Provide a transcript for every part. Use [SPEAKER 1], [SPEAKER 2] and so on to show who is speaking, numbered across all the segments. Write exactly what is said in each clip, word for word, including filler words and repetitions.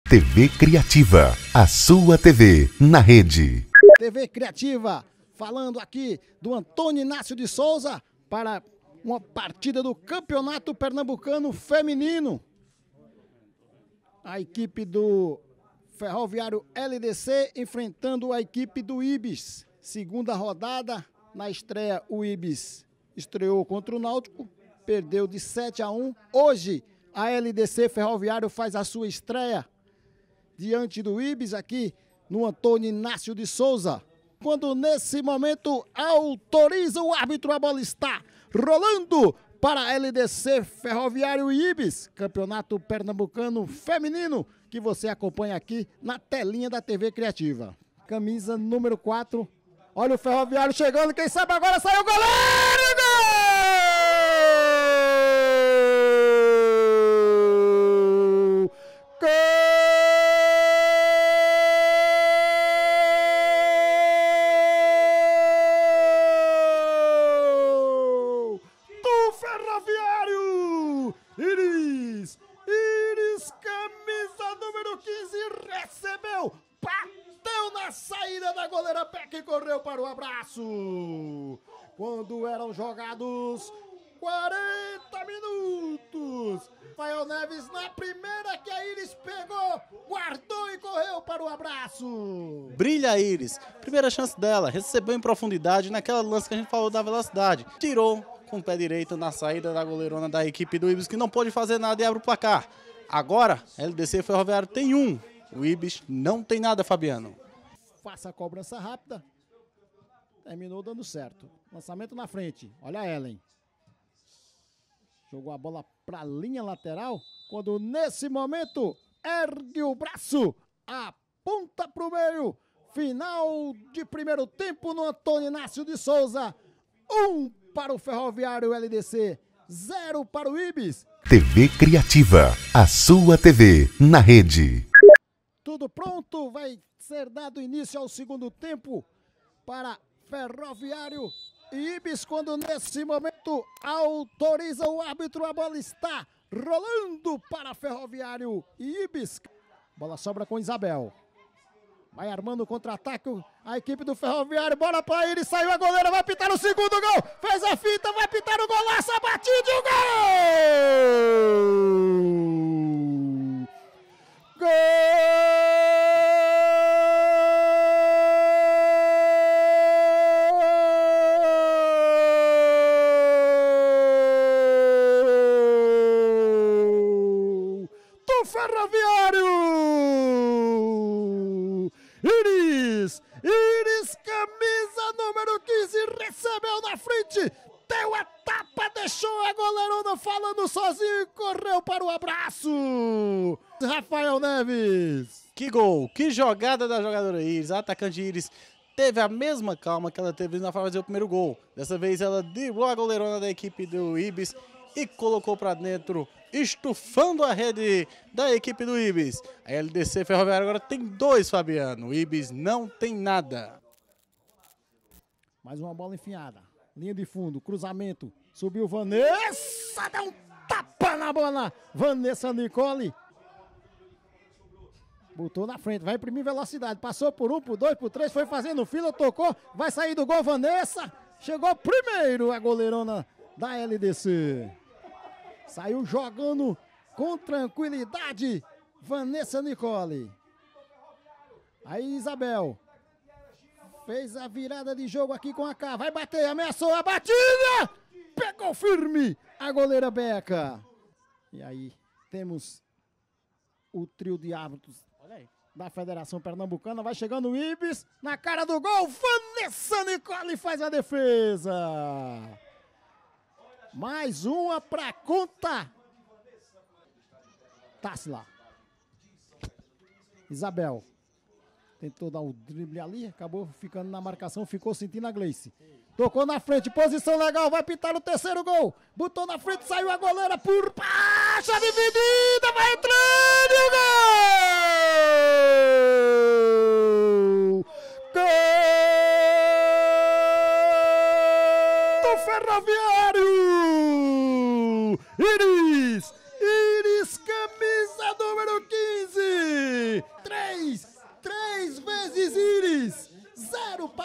[SPEAKER 1] T V Criativa, a sua T V na rede.
[SPEAKER 2] T V Criativa, falando aqui do Antônio Inácio de Souza para uma partida do Campeonato Pernambucano Feminino. A equipe do Ferroviário L D C enfrentando a equipe do Ibis. Segunda rodada, na estreia o Ibis estreou contra o Náutico, perdeu de sete a um. Hoje a L D C Ferroviário faz a sua estreia diante do Ibis aqui no Antônio Inácio de Souza. Quando nesse momento autoriza o árbitro, a bola está rolando para a L D C Ferroviário e Ibis, Campeonato Pernambucano Feminino, que você acompanha aqui na telinha da T V Criativa. Camisa número quatro, olha o Ferroviário chegando, quem sabe agora saiu o goleiro! Gol! Gol! Ferroviário! Iris! Iris, camisa número quinze, recebeu, bateu na saída da goleira Beca e correu para o abraço. Quando eram jogados quarenta minutos, Rafael Neves na primeira que a Iris pegou, guardou e correu para o abraço.
[SPEAKER 3] Brilha a Iris, primeira chance dela, recebeu em profundidade naquela lance que a gente falou da velocidade, tirou com o pé direito na saída da goleirona da equipe do Ibis, que não pôde fazer nada e abre o placar. Agora, L D C Ferroviário tem um, o Ibis não tem nada, Fabiano.
[SPEAKER 2] Faça a cobrança rápida, terminou dando certo. Lançamento na frente, olha a Ellen. Jogou a bola para a linha lateral, quando nesse momento ergue o braço, aponta para o meio. Final de primeiro tempo no Antônio Inácio de Souza. Um para o Ferroviário L D C, zero para o Ibis.
[SPEAKER 1] T V Criativa, a sua T V na rede.
[SPEAKER 2] Tudo pronto, vai ser dado início ao segundo tempo para Ferroviário e Ibis, quando nesse momento autoriza o árbitro, a bola está rolando para Ferroviário e Ibis. Bola sobra com Isabel. Vai armando o contra-ataque a equipe do Ferroviário, bola para ele, saiu a goleira, vai pitar o segundo gol, fez a fita, vai pitar o golaço, a batida e o gol! Gol! Do Ferroviário! Iris, Iris, camisa número quinze, recebeu na frente, deu a tapa, deixou a goleirona falando sozinho e correu para o abraço. Rafael Neves.
[SPEAKER 3] Que gol, que jogada da jogadora Iris, a atacante Iris teve a mesma calma que ela teve na fazer o primeiro gol. Dessa vez ela driblou a goleirona da equipe do Ibis e colocou para dentro, estufando a rede da equipe do Ibis. A L D C Ferroviário agora tem dois, Fabiano. O Ibis não tem nada.
[SPEAKER 2] Mais uma bola enfiada. Linha de fundo, cruzamento. Subiu Vanessa, dá um tapa na bola. Vanessa Nicole. Botou na frente, vai imprimir velocidade. Passou por um, por dois, por três, foi fazendo fila, tocou. Vai sair do gol, Vanessa. Chegou primeiro a goleirona da L D C. Saiu jogando com tranquilidade, Vanessa Nicole. Aí Isabel fez a virada de jogo aqui com a K. Vai bater, ameaçou a batida. Pegou firme a goleira Beca. E aí temos o trio de árbitros da Federação Pernambucana. Vai chegando o Ibis na cara do gol. Vanessa Nicole faz a defesa. Mais uma para conta. Tássila. Isabel. Tentou dar o drible ali, acabou ficando na marcação, ficou sentindo a Gleice. Tocou na frente, posição legal, vai pintar o terceiro gol. Botou na frente, saiu a goleira por baixo, a dividida, vai entrando e o gol! Gol! Do Ferroviário! Iris! Iris, camisa número quinze!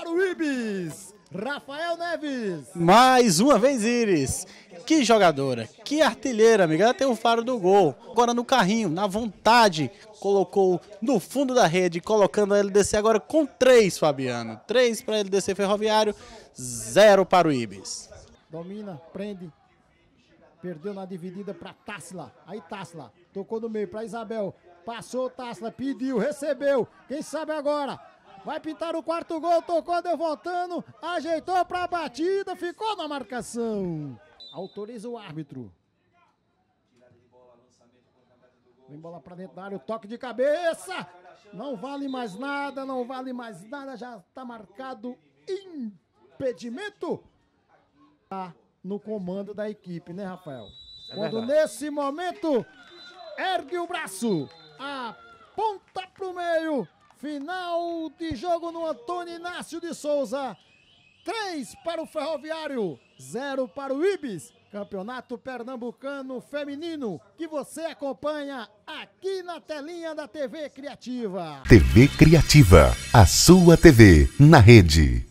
[SPEAKER 2] para o Ibis. Rafael Neves.
[SPEAKER 3] Mais uma vez, Iris. Que jogadora, que artilheira, amiga. Ela tem o faro do gol. Agora no carrinho, na vontade. Colocou no fundo da rede, colocando a L D C agora com três, Fabiano. Três para a L D C Ferroviário, zero para o Ibis.
[SPEAKER 2] Domina, prende. Perdeu na dividida para Tássila. Aí Tássila tocou no meio para Isabel. Passou Tássila, pediu, recebeu. Quem sabe agora? Vai pintar o quarto gol, tocou, deu voltando, ajeitou para a batida, ficou na marcação. Autoriza o árbitro. Vem bola para dentro da área, o toque de cabeça. Não vale mais nada, não vale mais nada, já está marcado impedimento. Tá no comando da equipe, né, Rafael? É Quando verdade. Nesse momento ergue o braço, aponta para o meio. Final de jogo no Antônio Inácio de Souza. três para o Ferroviário, zero para o Ibis. Campeonato Pernambucano Feminino, que você acompanha aqui na telinha da T V Criativa.
[SPEAKER 1] T V Criativa, a sua T V na rede.